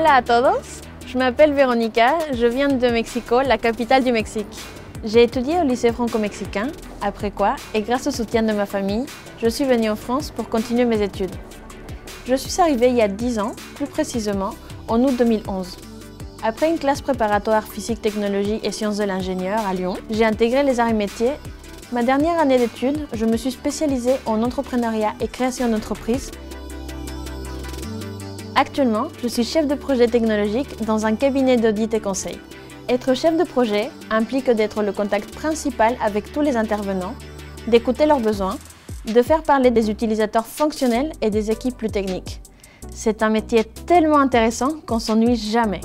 Hola a todos, je m'appelle Veronica, je viens de Mexico, la capitale du Mexique. J'ai étudié au lycée franco-mexicain, après quoi, et grâce au soutien de ma famille, je suis venue en France pour continuer mes études. Je suis arrivée il y a 10 ans, plus précisément en août 2011. Après une classe préparatoire physique, technologie et sciences de l'ingénieur à Lyon, j'ai intégré les arts et métiers. Ma dernière année d'études, je me suis spécialisée en entrepreneuriat et création d'entreprises. Actuellement, je suis chef de projet technologique dans un cabinet d'audit et conseil. Être chef de projet implique d'être le contact principal avec tous les intervenants, d'écouter leurs besoins, de faire parler des utilisateurs fonctionnels et des équipes plus techniques. C'est un métier tellement intéressant qu'on s'ennuie jamais.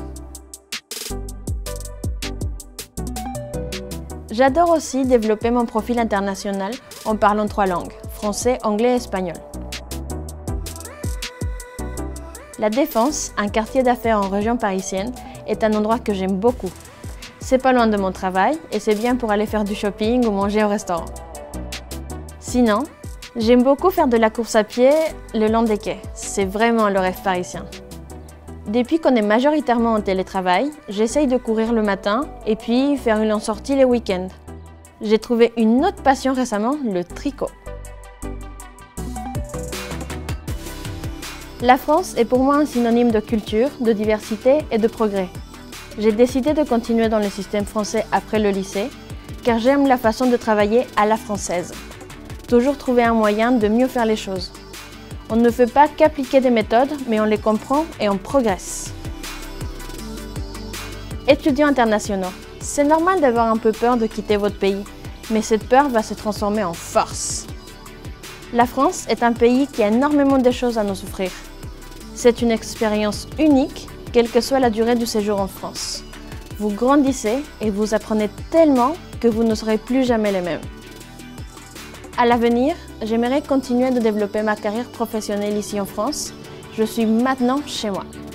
J'adore aussi développer mon profil international en parlant 3 langues, français, anglais et espagnol. La Défense, un quartier d'affaires en région parisienne, est un endroit que j'aime beaucoup. C'est pas loin de mon travail et c'est bien pour aller faire du shopping ou manger au restaurant. Sinon, j'aime beaucoup faire de la course à pied le long des quais. C'est vraiment le rêve parisien. Depuis qu'on est majoritairement en télétravail, j'essaye de courir le matin et puis faire une longue sortie les week-ends. J'ai trouvé une autre passion récemment, le tricot. La France est pour moi un synonyme de culture, de diversité et de progrès. J'ai décidé de continuer dans le système français après le lycée, car j'aime la façon de travailler à la française. Toujours trouver un moyen de mieux faire les choses. On ne fait pas qu'appliquer des méthodes, mais on les comprend et on progresse. Étudiants internationaux, c'est normal d'avoir un peu peur de quitter votre pays, mais cette peur va se transformer en force. La France est un pays qui a énormément de choses à nous offrir. C'est une expérience unique, quelle que soit la durée du séjour en France. Vous grandissez et vous apprenez tellement que vous ne serez plus jamais les mêmes. À l'avenir, j'aimerais continuer de développer ma carrière professionnelle ici en France. Je suis maintenant chez moi.